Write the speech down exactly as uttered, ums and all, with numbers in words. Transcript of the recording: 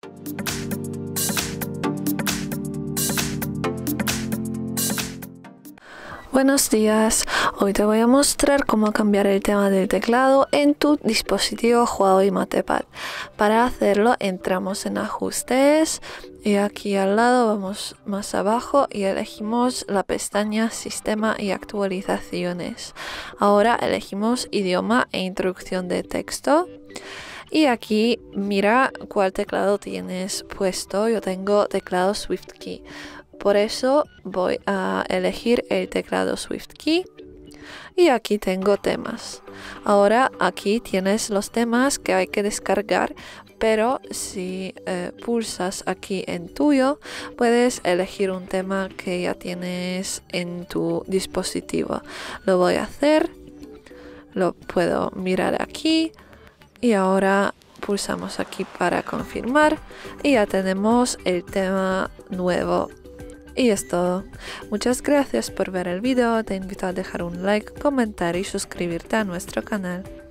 Buenos días, hoy te voy a mostrar cómo cambiar el tema del teclado en tu dispositivo Huawei MatePad. Para hacerlo entramos en ajustes y aquí al lado vamos más abajo y elegimos la pestaña sistema y actualizaciones. Ahora elegimos idioma e introducción de texto. Y aquí mira cuál teclado tienes puesto. Yo tengo teclado SwiftKey. Por eso voy a elegir el teclado SwiftKey. Y aquí tengo temas. Ahora aquí tienes los temas que hay que descargar. Pero si eh, pulsas aquí en tuyo, puedes elegir un tema que ya tienes en tu dispositivo. Lo voy a hacer. Lo puedo mirar aquí. Y ahora pulsamos aquí para confirmar y ya tenemos el tema nuevo. Y es todo. Muchas gracias por ver el video. Te invito a dejar un like, comentar y suscribirte a nuestro canal.